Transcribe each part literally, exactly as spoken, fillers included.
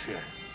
shit.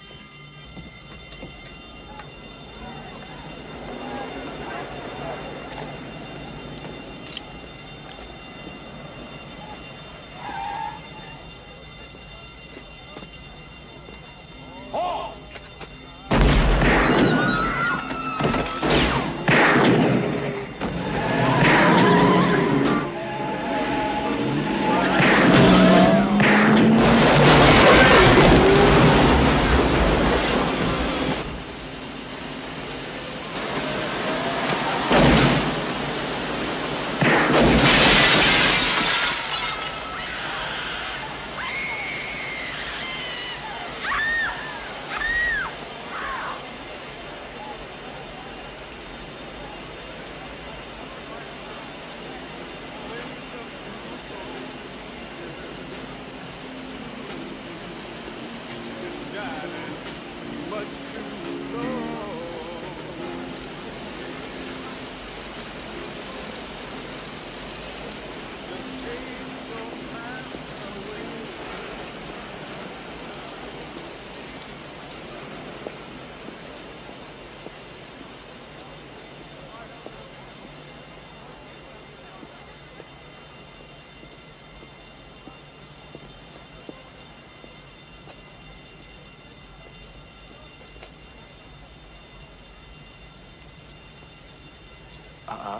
Uh-uh.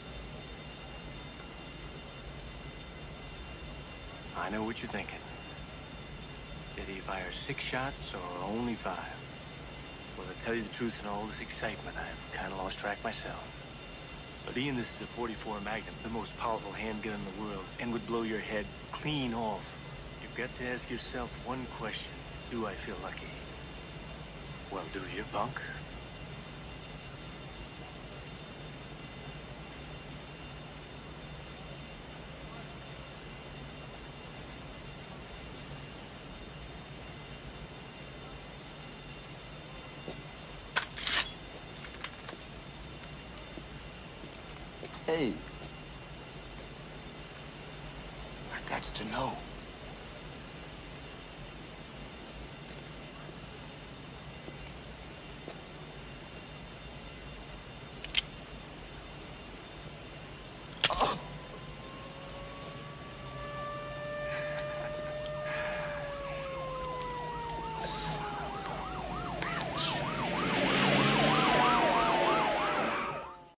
I know what you're thinking. Did he fire six shots or only five? Well, to tell you the truth, in all this excitement, I've kind of lost track myself. But Ian, this is a forty-four Magnum, the most powerful handgun in the world, and would blow your head clean off. You've got to ask yourself one question. Do I feel lucky? Well, do you, punk? Hey, I got to know.